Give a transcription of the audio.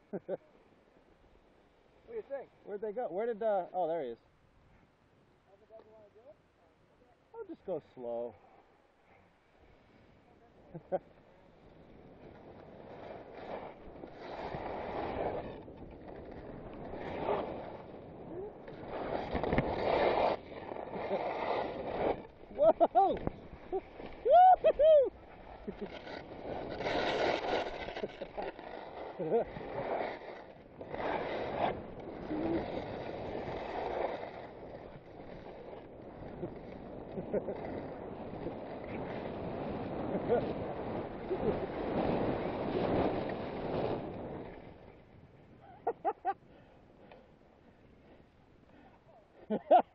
What do you think? Where'd they go? Where did oh, there he is. I'll just go slow. Whoa! Whoa!